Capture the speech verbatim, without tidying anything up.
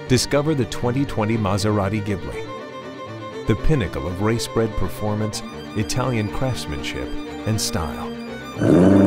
Discover the twenty twenty Maserati Ghibli, the pinnacle of race-bred performance, Italian craftsmanship, and style.